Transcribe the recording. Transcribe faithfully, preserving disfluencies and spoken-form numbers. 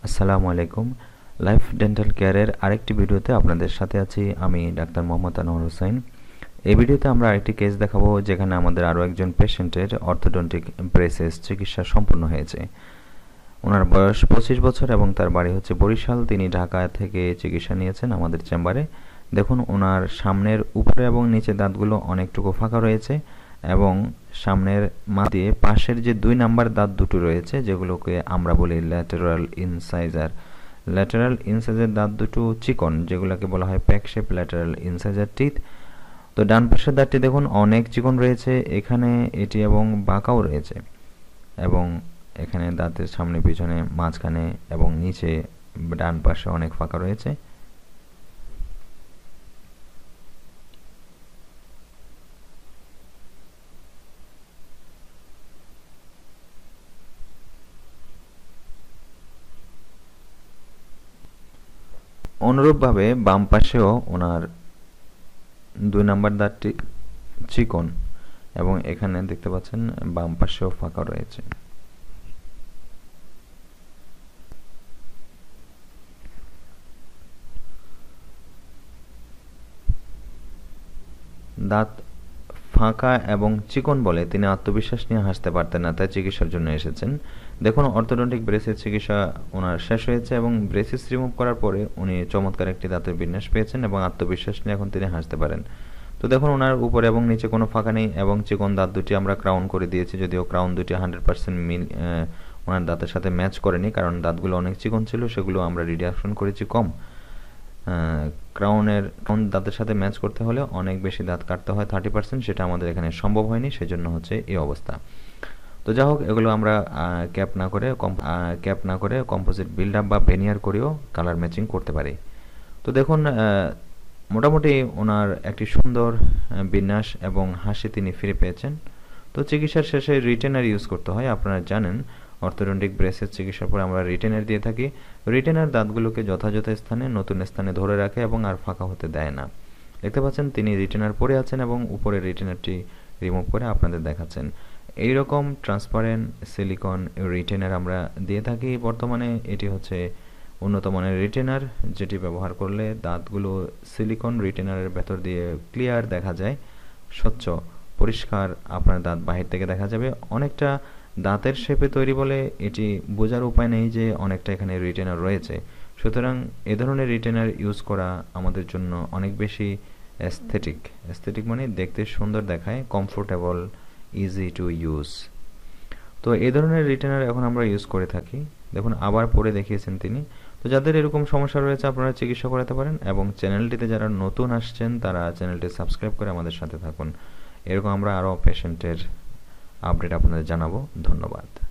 আসসালামু আলাইকুম। Life dental কেয়ারের আরেকটি ভিডিওতে আপনাদের সাথে আছি আমি ডাক্তার মোহাম্মদ আনোয়ার হোসেন। এই ভিডিওতে আমরা আরেকটি কেস দেখাবো যেখানে আমাদের আরও একজন পেশেন্টের অর্থোডন্টিক ব্রেসেস চিকিৎসা সম্পূর্ণ হয়েছে। ওনার বয়স পঁচিশ বছর এবং তার বাড়ি হচ্ছে বরিশাল। তিনি ঢাকা থেকে চিকিৎসা নিয়েছেন আমাদের চেম্বারে। দেখুন ওনার সামনের উপরে এবং নিচে দাঁতগুলো অনেকটুকু ফাঁকা রয়েছে এবং সামনের মা দিয়ে পাশের যে দুই নাম্বার দাঁত দুটো রয়েছে যেগুলোকে আমরা বলি ল্যাটেরাল ইনসাইজার। ল্যাটেরাল ইনসাইজার দাঁত দুটো চিকন, যেগুলোকে বলা হয় peg shape lateral incisor teeth. তো ডান পাশের দাঁতটি দেখুন অনেক চিকন রয়েছে, এখানে এটি এবং বাঁকাও রয়েছে এবং এখানে দাঁতের সামনে পিছনে মাঝখানে এবং নিচে ডান পাশে অনেক ফাঁকা রয়েছে। অনুরূপভাবে বাম পাশেও ওনার দুই নাম্বার দাঁতটি চিকন এবং এখানে দেখতে পাচ্ছেন বাম পাশেও ফাঁকা রয়েছে। দাঁত ফাঁকা এবং চিকন বলে তিনি আত্মবিশ্বাস নিয়ে হাসতে পারতেন না, তাই চিকিৎসার জন্য এসেছেন। দেখুন অর্থোডন্টিক ব্রেসের চিকিৎসা ওনার শেষ হয়েছে এবং ব্রেসেস রিমুভ করার পরে উনি চমৎকার একটি দাঁতের বিন্যাস পেয়েছেন এবং আত্মবিশ্বাস নিয়ে এখন তিনি হাসতে পারেন। তো দেখুন ওনার উপরে এবং নিচে কোনো ফাঁকা নেই এবং চিকন দাঁত দুটি আমরা ক্রাউন করে দিয়েছি, যদিও ক্রাউন দুটি হান্ড্রেড পার্সেন্ট মিল ওনার দাঁতের সাথে ম্যাচ করেনি, কারণ দাঁতগুলো অনেক চিকন ছিল, সেগুলো আমরা রিডাকশন করেছি কম। ক্রাউনের ক্রাউন দাঁতের সাথে ম্যাচ করতে হলে অনেক বেশি দাঁত কাটতে হয় থার্টি পার্সেন্ট, সেটা আমাদের এখানে সম্ভব হয়নি, সেজন্য হচ্ছে এই অবস্থা। তো যা হোক, এগুলো আমরা ক্যাপ না করে ক্যাপ না করে কম্পোজিট বিল্ডআপ বা ভেনিয়ার করেও কালার ম্যাচিং করতে পারি। তো দেখুন মোটামুটি ওনার একটি সুন্দর বিন্যাস এবং হাসি তিনি ফিরে পেয়েছেন। তো চিকিৎসার শেষে রিটেনার ইউজ করতে হয়, আপনারা জানেন অর্থোডন্টিক ব্রেসের চিকিৎসার পর আমরা রিটেনার দিয়ে থাকি। রিটেনার দাঁতগুলোকে যথাযথ স্থানে নতুন স্থানে ধরে রাখে এবং আর ফাঁকা হতে দেয় না। দেখতে পাচ্ছেন তিনি রিটেনার পরে আছেন এবং উপরে রিটেনারটি রিমুভ করে আপনাদের দেখাচ্ছেন। এই রকম ট্রান্সপারেন্ট সিলিকন রিটেনার আমরা দিয়ে থাকি বর্তমানে। এটি হচ্ছে উন্নত মানের রিটেনার, যেটি ব্যবহার করলে দাঁতগুলো সিলিকন রিটেনারের ভেতর দিয়ে ক্লিয়ার দেখা যায়, স্বচ্ছ পরিষ্কার আপনার দাঁত বাহির থেকে দেখা যাবে। অনেকটা দাঁতের শেপে তৈরি বলে এটি বোঝার উপায় নেই যে অনেকটা এখানে রিটেনার রয়েছে। সুতরাং এ ধরনের রিটেনার ইউজ করা আমাদের জন্য অনেক বেশি অ্যাস্থেটিক অ্যাস্থেটিক মানে দেখতে সুন্দর দেখায়, কমফোর্টেবল, ইজি টু ইউজ। তো এই ধরনের রিটেনার এখন আমরা ইউজ করে থাকি। দেখুন আবার পরে দেখিয়েছেন তিনি। তো যাদের এরকম সমস্যা রয়েছে আপনারা চিকিৎসা করাতে পারেন এবং চ্যানেলটিতে যারা নতুন আসছেন তারা চ্যানেলটি সাবস্ক্রাইব করে আমাদের সাথে থাকুন। এরকম আমরা আরও পেশেন্টের আপডেট আপনাদের জানাবো। ধন্যবাদ।